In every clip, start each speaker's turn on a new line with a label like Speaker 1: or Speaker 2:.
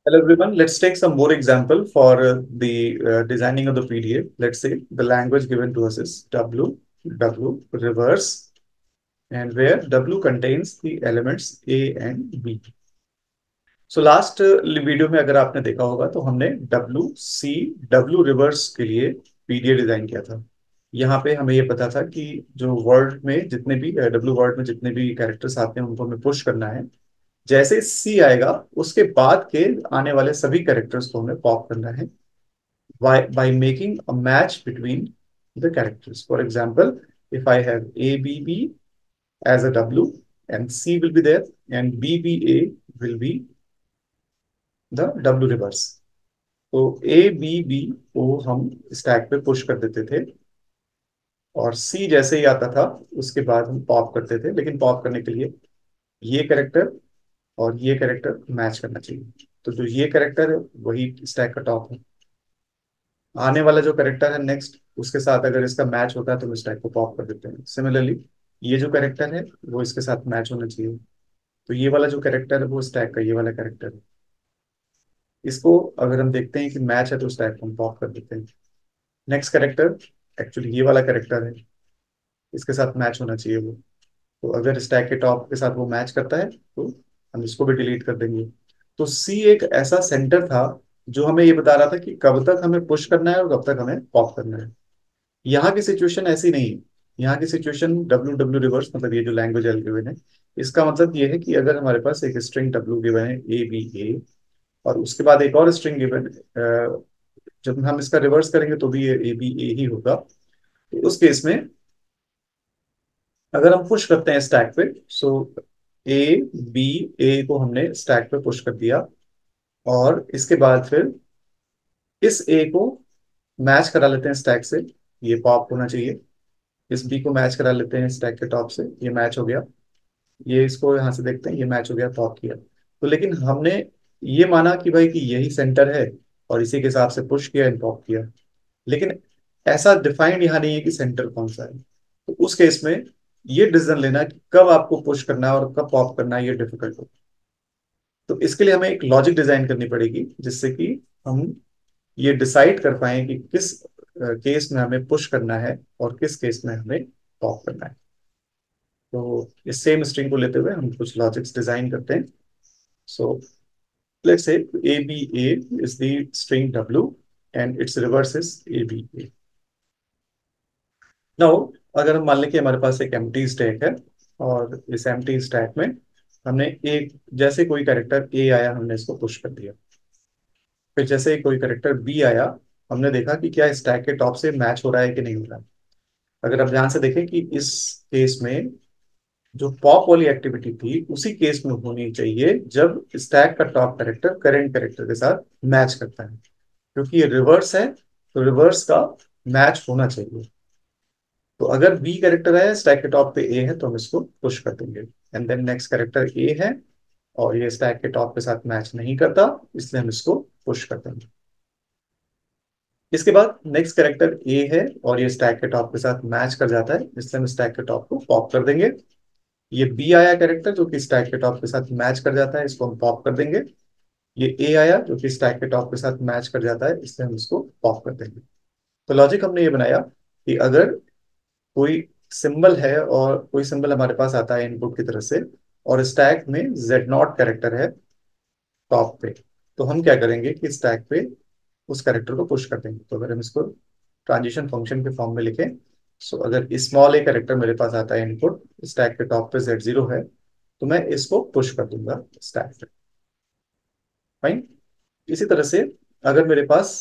Speaker 1: Hello everyone, let's take some more example for the designing of the PDF. Let's say the language given to us is W reverse, and where W contains the elements A and B. So last video में अगर आपने देखा होगा तो हमने W reverse के लिए PDF design किया था। यहाँ पे हमें ये पता था कि जो वर्ड में जितने भी W वर्ड में जितने भी कैरेक्टर्स आते हैं उनको हमें पुश करना है। जैसे सी आएगा उसके बाद के आने वाले सभी कैरेक्टर्स को हमें पॉप करना है by making a match between the characters. For example, if I have ABB as a W and C will be there and BBA will be the W reverse. तो ABB को हम stack पे push कर देते थे और C जैसे ही आता था उसके बाद हम पॉप करते थे, लेकिन पॉप करने के लिए ये कैरेक्टर और ये कैरेक्टर मैच करना चाहिए। तो जो ये कैरेक्टर है वही स्टैक का टॉप है। आने वाला जो करेक्टर है नेक्स्ट उसके साथ अगर इसका मैच होता है तो हम इस टाइप को पॉप कर देते हैं। सिमिलरली ये जो करेक्टर है वो इसके साथ मैच होना चाहिए। तो ये वाला जो करेक्टर है वो स्टैक का ये वाला करेक्टर है। इसको अगर हम देखते हैं कि मैच है तो स्टैक को हम पॉप कर देते हैं। नेक्स्ट करेक्टर एक्चुअली ये वाला करेक्टर है, इसके साथ मैच होना चाहिए वो। तो अगर स्टैक के टॉप के साथ वो मैच करता है तो हम इसको भी डिलीट कर देंगे। तो सी एक ऐसा सेंटर था जो हमें ये बता रहा था कि कब तक हमें पुश करना है और कब तक हमें पॉप करना है। यहाँ की सिचुएशन ऐसी नहीं है। यहाँ की सिचुएशन डब्ल्यू रिवर्स मतलब ये जो लैंग्वेज एल गिवन है इसका मतलब ये है कि अगर हमारे पास एक स्ट्रिंग डब्ल्यू गिवन है ए और उसके बाद एक और स्ट्रिंग गिवन, जब हम इसका रिवर्स करेंगे तो भी ये ए ही होगा। तो उस केस में अगर हम पुश करते हैं स्टैक पे, सो ए बी ए को हमने स्टैक पे पुश कर दिया और इसके बाद फिर इस ए को मैच करा लेते हैं स्टैक से, ये पॉप होना चाहिए। इस बी को मैच करा लेते हैं स्टैक के टॉप से, ये मैच हो गया। ये इसको यहाँ से देखते हैं, ये मैच हो गया, पॉप किया। तो लेकिन हमने ये माना कि भाई कि यही सेंटर है और इसी के हिसाब से पुश किया एंड पॉप किया। लेकिन ऐसा डिफाइंड यहाँ नहीं है कि सेंटर कौन सा है। तो उस केस में ये डिसीजन लेना कि कब आपको पुश करना है और कब पॉप करना है ये डिफिकल्ट हो। तो इसके लिए हमें एक लॉजिक डिजाइन करनी पड़ेगी जिससे कि हम ये डिसाइड कर पाए कि किस केस में हमें पुश करना है और किस केस में हमें पॉप करना है। तो इस सेम स्ट्रिंग को लेते हुए हम कुछ लॉजिक्स डिजाइन करते हैं। So let's say a b a is the string डब्ल्यू and its reverse is a b a. Now अगर हम मान लें कि हमारे पास एक एम्प्टी स्टैक है और इस एम्प्टी स्टैक में हमने एक जैसे कोई कैरेक्टर ए आया हमने इसको पुश कर दिया। फिर जैसे ही कोई कैरेक्टर बी आया हमने देखा कि क्या स्टैक के टॉप से मैच हो रहा है कि नहीं हो रहा है। अगर आप ध्यान से देखें कि इस केस में जो पॉप वाली एक्टिविटी थी उसी केस में होनी चाहिए जब स्टैक का टॉप कैरेक्टर करेंट कैरेक्टर के साथ मैच करता है। क्योंकि ये रिवर्स है तो रिवर्स का मैच होना चाहिए। तो अगर बी कैरेक्टर है स्टैक के टॉप पे ए है तो हम इसको पुश कर देंगे। And then next character a है और ये स्टैक के टॉप के साथ मैच नहीं करता, इसलिए हम इसको पुश कर देंगे। इसके बाद नेक्स्ट कैरेक्टर ए है और ये स्टैक के टॉप के साथ मैच कर जाता है, इसलिए हम स्टैक के टॉप को पॉप कर देंगे। ये बी आया कैरेक्टर जो कि स्टैक के टॉप के साथ मैच कर जाता है, इसको हम पॉप कर देंगे। ये ए आया जो कि स्टैक के टॉप के साथ मैच कर जाता है, इसलिए हम इसको पॉप कर देंगे। तो लॉजिक हमने ये बनाया कि अगर कोई सिंबल है और कोई सिंबल हमारे पास आता है इनपुट की तरफ से और स्टैक में जेड नॉट कैरेक्टर है टॉप पे, तो हम क्या करेंगे कि स्टैक पे उस कैरेक्टर को पुश कर देंगे। तो अगर हम इसको ट्रांजिशन फंक्शन के फॉर्म में लिखें, सो अगर स्मॉल ए कैरेक्टर मेरे पास आता है इनपुट, स्टैक के टॉप पे Z0 है, तो मैं इसको पुश कर दूंगा स्टैक पे। फाइन। इसी तरह से अगर मेरे पास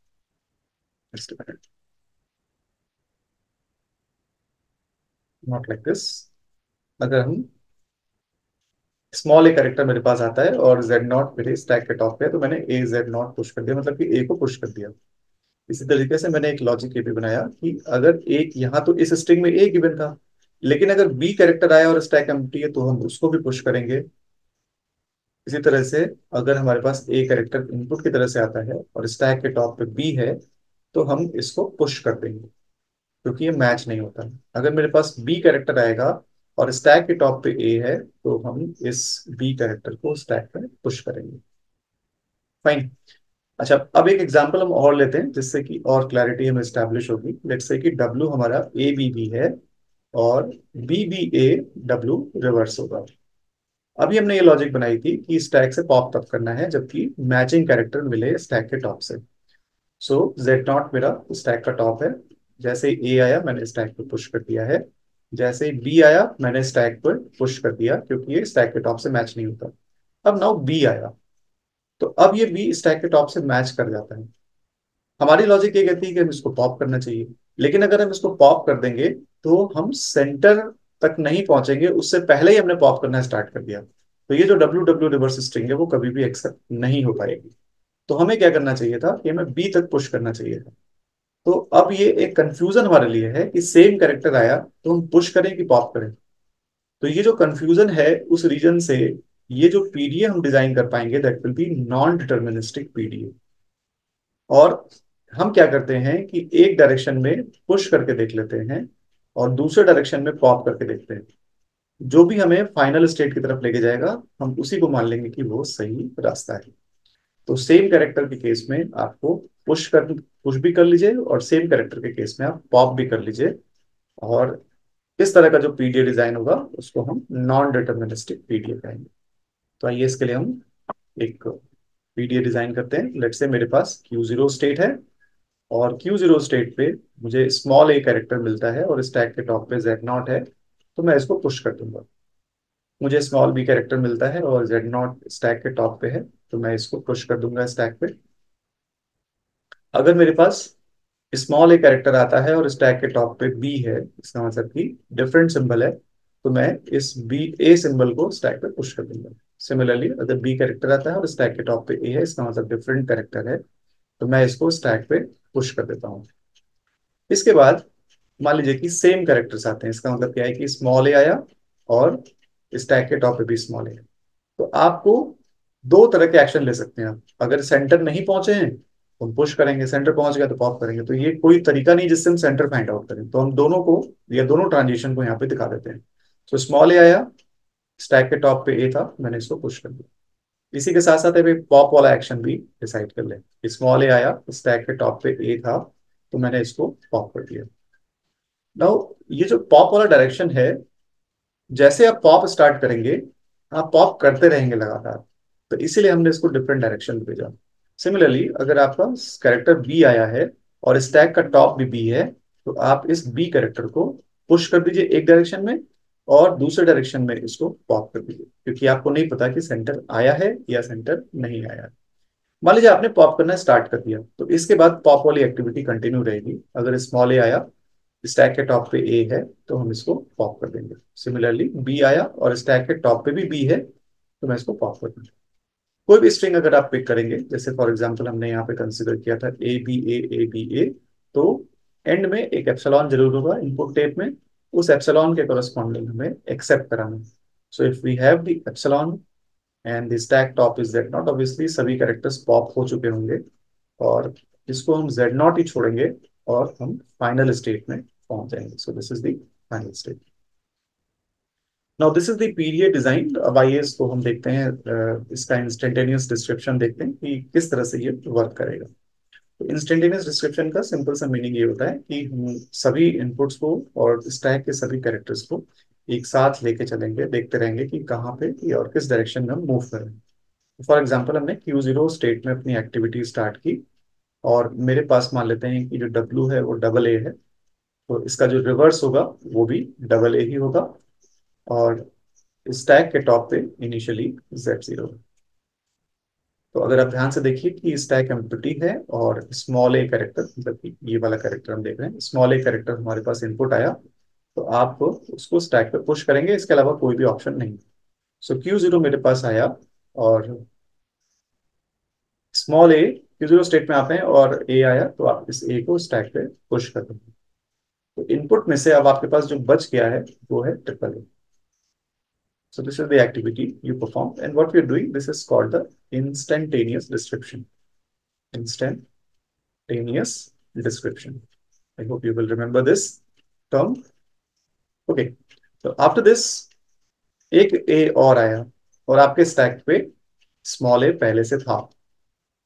Speaker 1: नॉट लाइक दिस, अगर हम स्मॉल ए कैरेक्टर मेरे पास आता है और Z0 मेरे स्टैक के टॉप पे है, तो मैंने ए Z0 पुश कर दिया, मतलब कि ए को पुश कर दिया। इसी तरीके से मैंने एक लॉजिक ये भी बनाया कि अगर एक यहाँ तो इस स्ट्रिंग में ए गिवन था, लेकिन अगर बी कैरेक्टर आया और स्टैक एम्प्टी है तो हम उसको भी पुश करेंगे। इसी तरह से अगर हमारे पास ए कैरेक्टर इनपुट की तरह से आता है और स्टैक के टॉप पे बी है तो हम इसको पुश कर देंगे क्योंकि ये मैच नहीं होता है। अगर मेरे पास बी कैरेक्टर आएगा और स्टैक के टॉप पे ए है तो हम इस बी कैरेक्टर को स्टैक पे पुश करेंगे। फाइन। अच्छा, अब एक एग्जांपल हम और लेते हैं जिससे कि और क्लैरिटी हमें स्टैब्लिश होगी। लेट्स से कि डब्ल्यू हमारा ए बी बी है और बी बी ए डब्ल्यू रिवर्स होगा। अभी हमने ये लॉजिक बनाई थी कि स्टैक से पॉप तब करना है जबकि मैचिंग कैरेक्टर मिले स्टैक के टॉप से। सो जेड नॉट मेरा स्टैक का टॉप है। जैसे ही ए आया मैंने स्टैक पे पुश कर दिया है। जैसे ही बी आया मैंने स्टैक पर पुश कर दिया क्योंकि ये स्टैक के टॉप से मैच नहीं होता। अब नाउ बी आया, तो अब ये बी स्टैक के टॉप से मैच कर जाता है। हमारी लॉजिक ये कहती है कि हम इसको पॉप करना चाहिए, लेकिन अगर हम इसको पॉप कर देंगे तो हम सेंटर तक नहीं पहुंचेंगे, उससे पहले ही हमने पॉप करना स्टार्ट कर दिया, तो ये जो डब्ल्यू डब्ल्यू रिवर्स स्ट्रिंग है वो कभी भी एक्सेप्ट नहीं हो पाएगी। तो हमें क्या करना चाहिए था कि हमें बी तक पुश करना चाहिए था। तो अब ये एक कंफ्यूजन हमारे लिए है कि सेम कैरेक्टर आया तो हम पुश करें कि पॉप करें। तो ये जो कंफ्यूजन है उस रीजन से ये जो पीडीए हम डिजाइन कर पाएंगे that will be non deterministic PDA. और हम क्या करते हैं कि एक डायरेक्शन में पुश करके देख लेते हैं और दूसरे डायरेक्शन में पॉप करके देखते हैं। जो भी हमें फाइनल स्टेट की तरफ लेके जाएगा हम उसी को मान लेंगे कि वो सही रास्ता है। तो सेम कैरेक्टर के केस में आपको पुश भी कर लीजिए और सेम कैरेक्टर के केस में आप पॉप भी कर लीजिए। और इस तरह का जो पीडीए डिजाइन होगा उसको हम नॉन डिटर्मिनिस्टिक पीडीए कहेंगे। तो आइए इसके लिए हम एक पीडीए डिजाइन करते हैं। लेट्स से मेरे पास Q0 स्टेट है और Q0 स्टेट पे मुझे स्मॉल ए कैरेक्टर मिलता है और स्टैक के टॉप पे Z0 है, तो मैं इसको पुश कर दूंगा। मुझे स्मॉल बी कैरेक्टर मिलता है और Z0 स्टैक के टॉप पे है, तो मैं इसको पुश कर दूंगा स्टैक पे। अगर मेरे पास स्मॉल ए कैरेक्टर आता है और स्टैक के टॉप पे बी है, इसका मतलब कि डिफरेंट सिंबल है, तो मैं इस बी ए सिंबल को स्टैक पे पुश कर दूंगा। सिमिलरली अगर बी कैरेक्टर आता है और स्टैक के टॉप पे ए है, इसका मतलब डिफरेंट कैरेक्टर है, तो मैं इसको स्टैक पे पुश कर देता हूँ। इसके बाद मान लीजिए कि सेम कैरेक्टर्स आते हैं, इसका मतलब क्या है कि स्मॉल ए आया और स्टैक के टॉप पे भी स्मॉल ए। तो आपको दो तरह के एक्शन ले सकते हैं आप। अगर सेंटर नहीं पहुंचे हैं तो हम पुश करेंगे, सेंटर पहुंच गया तो पॉप करेंगे। तो ये कोई तरीका नहीं जिससे हम सेंटर फाइंड आउट करें, तो हम दोनों को या दोनों ट्रांजिशन को यहाँ पे दिखा देते हैं। तो स्मॉल ए आया, स्टैक के टॉप पे ए था, मैंने इसको पुश कर दिया। इसी के साथ साथ अभी पॉप वाला एक्शन भी डिसाइड कर ले। स्मॉल ए आया, स्टैक के टॉप पे ए था, तो मैंने इसको पॉप कर दिया। नाउ ये जो पॉप वाला डायरेक्शन है, जैसे आप पॉप स्टार्ट करेंगे आप पॉप करते रहेंगे लगातार, तो इसीलिए हमने इसको डिफरेंट डायरेक्शन में भेजा। सिमिलरली अगर आपका कैरेक्टर बी आया है और स्टैक का टॉप भी बी है, तो आप इस बी कैरेक्टर को पुश कर दीजिए एक डायरेक्शन में और दूसरे डायरेक्शन में इसको पॉप कर दीजिए, क्योंकि आपको नहीं पता कि सेंटर आया है या सेंटर नहीं आया है। मान लीजिए आपने पॉप करना स्टार्ट कर दिया, तो इसके बाद पॉप वाली एक्टिविटी कंटिन्यू रहेगी। अगर स्मॉल ए आया, स्टैक के टॉप पे ए है, तो हम इसको पॉप कर देंगे। सिमिलरली बी आया और स्टैक के टॉप पे भी बी है, तो मैं इसको पॉप कर दूंगा। कोई भी स्ट्रिंग अगर आप पिक करेंगे, जैसे फॉर एग्जांपल हमने यहाँ पे कंसिडर किया था ए बी ए, तो एंड में एक एप्सिलॉन जरूर होगा इनपुट टेप में। उस एप्सिलॉन के करस्पॉन्डिंग हमें एक्सेप्ट कराना है। So if we have the epsilon and the stack top is z not, obviously सभी कैरेक्टर्स पॉप हो चुके होंगे और इसको हम जेड नॉट ही छोड़ेंगे और हम फाइनल स्टेट में पहुंच जाएंगे। So this is the final state. Now this is the period design. अब आइए इसको हम देखते हैं, इसका इंस्टेंटेनियस डिस्क्रिप्शन देखते हैं कि किस तरह से ये वर्क करेगा। तो इंस्टेंटेनियस डिस्क्रिप्शन का सिंपल सा मीनिंग ये होता है कि हम सभी इनपुट्स को और स्टैक के सभी कैरेक्टर्स को एक साथ लेके चलेंगे, देखते रहेंगे कि कहाँ पे और किस डायरेक्शन में हम मूव कर रहे हैं। फॉर एग्जाम्पल हमने Q0 स्टेट में अपनी एक्टिविटी स्टार्ट की और मेरे पास मान लेते हैं कि जो W है वो डबल ए है, तो इसका जो रिवर्स होगा वो भी डबल ए ही होगा। और स्टैक के टॉप पे इनिशियली Z0। तो अगर आप ध्यान से देखिए कि स्टैक एम्प्टी है और स्मॉल ए कैरेक्टर, मतलब कि ये वाला कैरेक्टर हम देख रहे हैं, स्मॉल ए कैरेक्टर हमारे पास इनपुट आया, तो आप उसको स्टैक पे पुश करेंगे, इसके अलावा कोई भी ऑप्शन नहीं। सो Q0 मेरे पास आया और स्मॉल ए Q0 स्टेट में आप हैं और ए आया, तो आप इस ए को स्टैक पे पुश कर देंगे। तो इनपुट में से अब आपके पास जो बच गया है वो है triple a. So this is the activity you perform, and what we're doing, this is called the instantaneous description. Instantaneous description. I hope you will remember this term. Okay. So after this, एक ए और आया और आपके stack पे small ए पहले से था,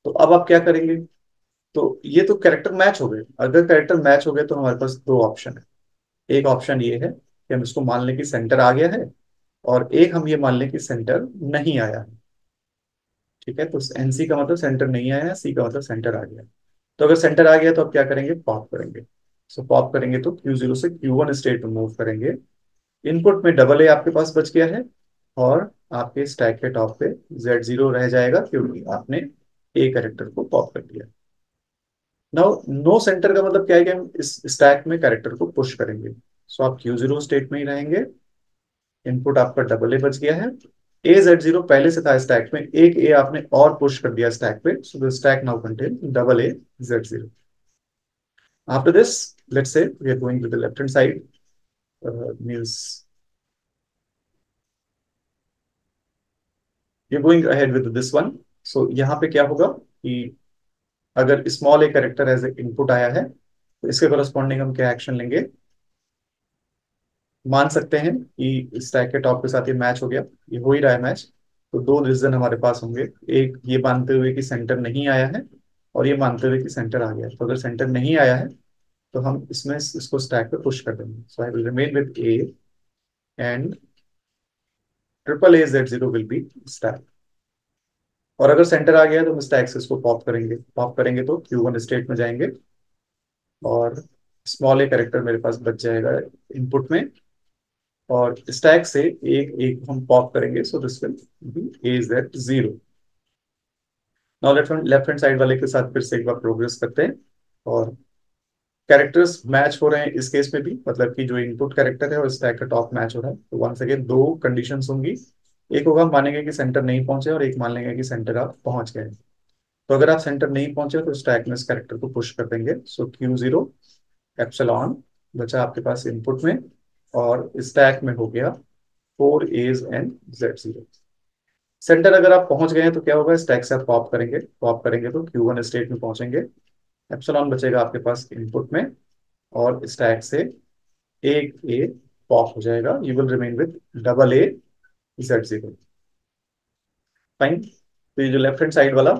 Speaker 1: तो अब आप क्या करेंगे? तो ये तो कैरेक्टर मैच हो गए। अगर कैरेक्टर मैच हो गए तो हमारे पास दो ऑप्शन है। एक ऑप्शन ये है कि हम इसको मान लें कि सेंटर आ गया है, और एक हम ये मान लें कि सेंटर नहीं आया है। ठीक है, तो एनसी का मतलब सेंटर नहीं आया है, सी का मतलब सेंटर आ गया। तो अगर सेंटर आ गया तो आप क्या करेंगे? पॉप करेंगे। सो पॉप करेंगे तो Q0 से Q1 स्टेट में मूव करेंगे। इनपुट में डबल ए आपके पास बच गया है, और आपके स्टैक के टॉप पे Z0 रह जाएगा क्योंकि आपने ए कैरेक्टर को पॉप कर दिया। नाउ नो सेंटर का मतलब क्या है कि हम इस स्टैक में कैरेक्टर को पुश करेंगे। सो आप Q0 स्टेट में ही रहेंगे। इनपुट आपका डबल ए बच गया है। A Z0 पहले से था स्टैक में, एक ए आपने और पुश कर दिया स्टैक पे, so the stack now contain double A Z0। After this, let's say we are going to the left hand side, means we are going ahead with this one. So यहाँ पे क्या होगा कि अगर small a character as a input आया है तो इसके corresponding हम क्या एक्शन लेंगे? मान सकते हैं कि स्टैक के टॉप के साथ ये मैच हो गया, ये हो ही रहा है मैच। तो दो डिसीजन हमारे पास होंगे। एक ये मानते हुए कि सेंटर नहीं आया है, और ये मानते हुए कि सेंटर आ गया है। तो अगर सेंटर नहीं आया है तो हम इसमें इसको स्टैक पे पुश कर देंगे। So I will remain with a, and triple A Z0 will be stack. और अगर सेंटर आ गया है तो हम स्टैक से इसको पॉप करेंगे। पॉप करेंगे तो Q1 स्टेट में जाएंगे, और स्मॉल ए कैरेक्टर मेरे पास बच जाएगा इनपुट में, और स्टैक से एक एक हम पॉप करेंगे। So this will be A Z0। Now left hand side वाले के साथ फिर से एक बार प्रोग्रेस करते हैं। और कैरेक्टर्स मैच हो रहे हैं इस केस में भी, मतलब कि जो इनपुट कैरेक्टर है और स्टैक का टॉप मैच हो रहा है। तो वंस अगेन दो कंडीशंस होंगी। एक होगा हम मानेंगे कि सेंटर नहीं पहुंचे, और एक मान लेंगे कि सेंटर आप पहुंच गए। तो अगर आप सेंटर नहीं पहुंचे तो स्टैक में इस कैरेक्टर को पुश कर देंगे। सो Q0 एप्सिलॉन बचा आपके पास इनपुट में, और स्टैक में हो गया 4 A's and Z0। सेंटर अगर आप पहुंच गए हैं तो क्या होगा? स्टैक से आप पॉप करेंगे। पॉप करेंगे तो Q1 स्टेट में पहुंचेंगे। एप्सिलॉन बचेगा आपके पास इनपुट में, और स्टैक से एक ए पॉप हो जाएगा। You will remain with double A Z0। Fine. तो ये जो लेफ्ट हैंड साइड वाला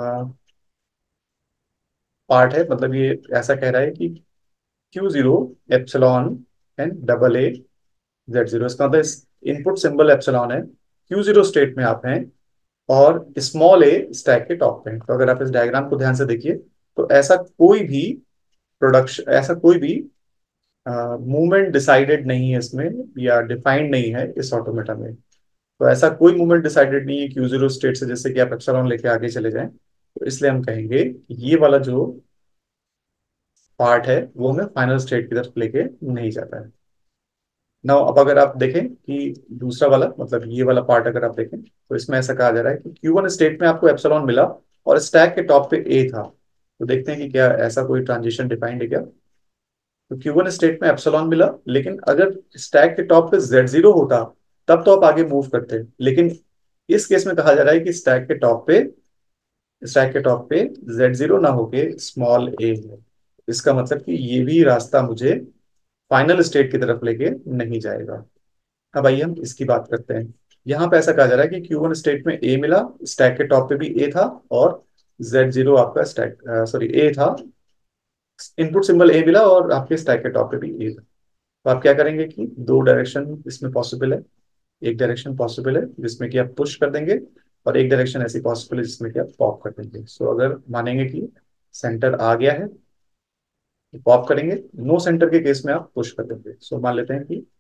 Speaker 1: पार्ट है, मतलब ये ऐसा कह रहा है कि Q0 epsilon and double A Z0। इसका मतलब इनपुट सिंबल एप्सिलॉन है, Q0 स्टेट में आप हैं, और स्मॉल ए स्टैक के टॉप पे हैं। तो अगर आप इस डायग्राम को ध्यान से देखिए तो ऐसा कोई भी प्रोडक्शन, ऐसा कोई भी मूवमेंट डिसाइडेड नहीं है इसमें, या डिफाइंड नहीं है इस ऑटोमेटा में। तो ऐसा कोई मूवमेंट डिसाइडेड नहीं है Q0 स्टेट से जैसे कि आप एप्सिलॉन लेके आगे चले जाएं। तो इसलिए हम कहेंगे कि ये वाला जो पार्ट है वो हमें फाइनल स्टेट की तरफ लेके नहीं जाता है। नाउ अब अगर आप देखें कि दूसरा वाला, मतलब ये वाला पार्ट अगर आप देखें तो इसमें ऐसा कहा जा रहा है कि Q1 स्टेट में आपको एप्सिलॉन मिला और स्टैक के टॉप पे ए था। तो देखते हैं कि क्या ऐसा कोई ट्रांजिशन डिफाइंड है क्या। तो Q1 स्टेट में एप्सिलॉन मिला, लेकिन अगर स्टैक के टॉप पे Z0 होता तब तो आप आगे मूव करते। लेकिन इस केस में कहा जा रहा है कि स्टैक के टॉप पे Z0 ना होके स्मॉल ए है। इसका मतलब कि ये भी रास्ता मुझे फाइनल स्टेट की तरफ लेके नहीं जाएगा। अब आइए हम इसकी बात करते हैं। यहाँ पे ऐसा कहा जा रहा है कि Q1 स्टेट में ए मिला, स्टैक के टॉप पे भी ए था, और Z0 आपका स्टैक सॉरी ए था, इनपुट सिंबल ए मिला और आपके स्टैक के टॉप पे भी ए था। तो आप क्या करेंगे कि दो डायरेक्शन इसमें पॉसिबल है। एक डायरेक्शन पॉसिबल है जिसमें कि आप पुश कर देंगे, और एक डायरेक्शन ऐसी पॉसिबल है जिसमें कि आप पॉप कर देंगे। सो अगर मानेंगे कि सेंटर आ गया है तो पॉप करेंगे, नो सेंटर के केस में आप पुश कर देंगे। सो मान लेते हैं कि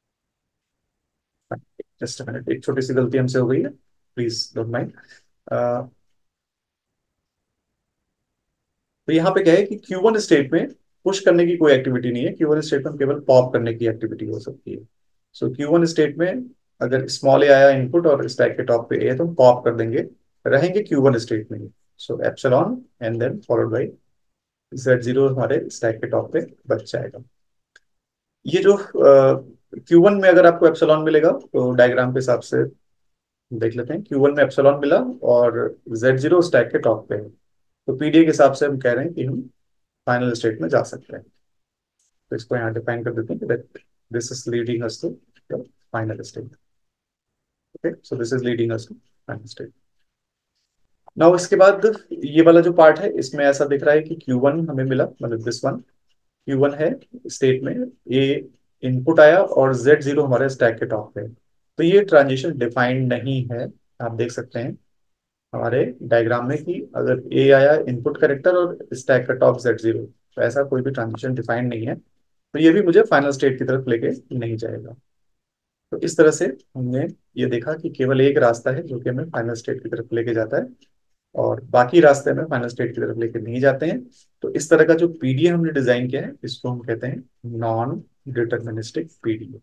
Speaker 1: जस्ट मिनट, एक छोटी सी गलती हमसे हो गई है, प्लीज डोंट माइंड। तो यहाँ पे क्या है कि Q1 स्टेट में पुश करने की कोई एक्टिविटी नहीं है। Q1 स्टेट में केवल पॉप करने की एक्टिविटी हो सकती है। सो Q1 स्टेट में अगर स्मॉल ए आया इनपुट और स्टैक के टॉप पे ए है तो हम पॉप कर देंगे, रहेंगे Q1 स्टेट में ही। So epsilon and then followed by Z0 हमारे स्टैक के टॉप पे बच जाएगा। ये जो Q1 में अगर आपको एप्सिलॉन मिलेगा तो डायग्राम के हिसाब से देख लेते हैं। Q1 में एप्सिलॉन मिला और Z0 स्टैक के टॉप पे है, तो पीडीए के हिसाब से हम कह रहे हैं कि हम फाइनल स्टेट में जा सकते हैं। तो इसको यहाँ डिफाइन कर देते हैं कि this is leading us to final state. Okay, so this is leading us to final state. Now इसके बाद ये वाला जो पार्ट है इसमें ऐसा दिख रहा है कि Q1 हमें मिला, मतलब दिस वन Q1 है स्टेट में, ये इनपुट आया और Z0 हमारे स्टैक के टॉप पे। तो ये ट्रांजिशन डिफाइंड नहीं है। आप देख सकते हैं हमारे डायग्राम में कि अगर ए आया इनपुट करेक्टर और स्टैक का टॉप Z0, तो ऐसा कोई भी ट्रांजिशन डिफाइंड नहीं है। तो ये भी मुझे फाइनल स्टेट की तरफ लेके नहीं जाएगा। तो इस तरह से हमने ये देखा कि केवल एक रास्ता है जो कि हमें फाइनल स्टेट की तरफ लेके जाता है, और बाकी रास्ते में फाइनल स्टेट की तरफ लेके नहीं जाते हैं। तो इस तरह का जो पीडीए हमने डिजाइन किया है इसको हम कहते हैं non deterministic PDA,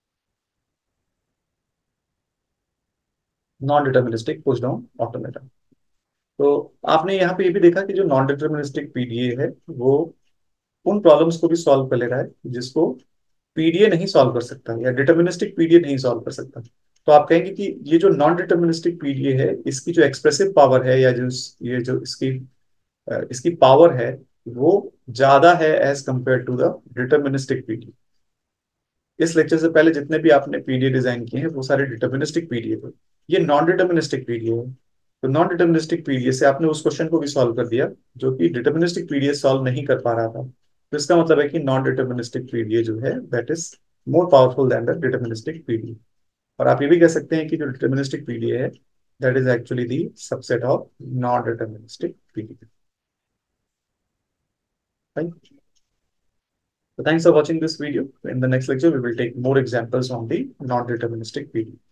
Speaker 1: non deterministic push down automata. तो आपने यहाँ पे ये भी देखा कि जो नॉन डिटर्मिनिस्टिक पीडीए है वो उन प्रॉब्लम्स को भी सॉल्व कर ले रहा है जिसको पीडीए नहीं सॉल्व कर सकता या डिटर्मिनिस्टिक पीडीए नहीं सॉल्व कर सकता। तो आप कहेंगे कि ये जो नॉन डिटर्मिनिस्टिक पीडीए है इसकी जो एक्सप्रेसिव पावर है या जो ये जो इसकी पावर है वो ज्यादा है as compare to the deterministic PDA. इस लेक्चर से पहले जितने भी आपने पीडीए डिजाइन किए हैं वो सारे डिटर्मिनिस्टिक पीडीए थे, ये नॉन डिटर्मिनिस्टिक पीडीए है। तो नॉन डिटर्मिनिस्टिक पीडीए से आपने उस क्वेश्चन को भी सॉल्व कर दिया जो कि डिटर्मिनिस्टिक पीडीए सॉल्व नहीं कर पा रहा था। तो इसका मतलब है कि नॉन डिटर्मिनिस्टिक पीडीए जो है that is more powerful than the deterministic PDA. और आप ये भी कह सकते हैं कि जो डिटर्मिनिस्टिक पीडीए है that is actually the subset of non deterministic PDA. So thanks for watching this video. In the next lecture, we will take more examples on the non-deterministic PDE.